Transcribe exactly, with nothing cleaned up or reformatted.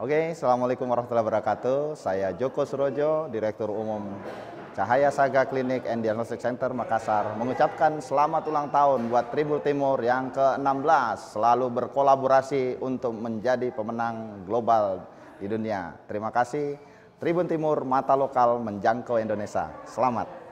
Oke, Assalamualaikum warahmatullahi wabarakatuh. Saya Joko Surojo, Direktur Umum Cahaya Saga Klinik and Diagnostic Center Makassar, mengucapkan selamat ulang tahun buat Tribun Timur yang ke enam belas, selalu berkolaborasi untuk menjadi pemenang global di dunia. Terima kasih, Tribun Timur, mata lokal menjangkau Indonesia. Selamat.